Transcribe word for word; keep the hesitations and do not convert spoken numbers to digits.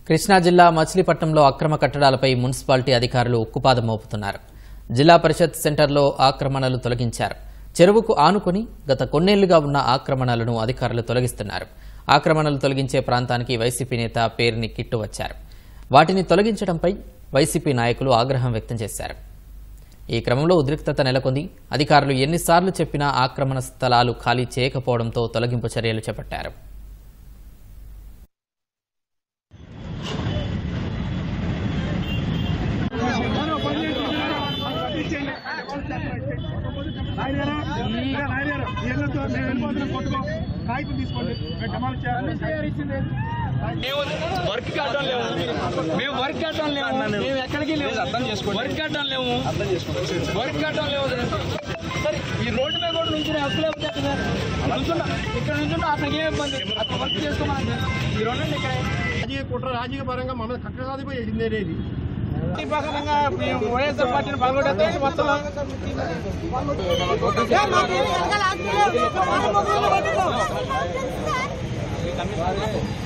కృష్ణా జిల్లా మచిలీపట్నంలో అక్రమ కట్టడాలపై మున్సిపాలిటీ అధికారులు ఉక్కుపాదం మోపుతున్నారు. జిల్లా పరిషత్ సెంటర్లో ఆక్రమణలు తొలగించారు. చెరువుకు ఆనుకుని గత కొన్నేళ్లుగా ఉన్న ఆక్రమణలను అధికారులు తొలగిస్తున్నారు. ఆక్రమణలు తొలగించే ప్రాంతానికి వైసీపీ నేత పేరుని కిట్టు వచ్చారు. వాటిని తొలగించడంపై వైసీపీ నాయకులు ఆగ్రహం వ్యక్తం చేశారు. ఈ క్రమంలో ఉద్రిక్తత నెలకొంది. అధికారులు ఎన్నిసార్లు చెప్పినా ఆక్రమణ స్థలాలు ఖాళీ చేయకపోవడంతో తొలగింపు చర్యలు చేపట్టారు. వర్క్ కట్టడం లేవు మేము వర్క్ కట్టడం లేవు మేము ఎక్కడికి లేవు అర్థం చేసుకోండి వర్క్ కట్టడం లేవు వర్క్ కట్టడం లేవు సరే ఈ రోడ్డు మీద కూడా నుంచి నుంచున్నా ఇక్కడ నుంచున్నా అతనికి ఏం ఇబ్బంది అతను వర్క్ చేసుకోమని ఈ రెండు ఇక్కడ రాజకీయ కుట్ర రాజకీయ పరంగా మన కక్క కాదిపోయింది అనేది పరంగా మేము వైఎస్ఆర్ పార్టీని పాల్గొంటే మొత్తం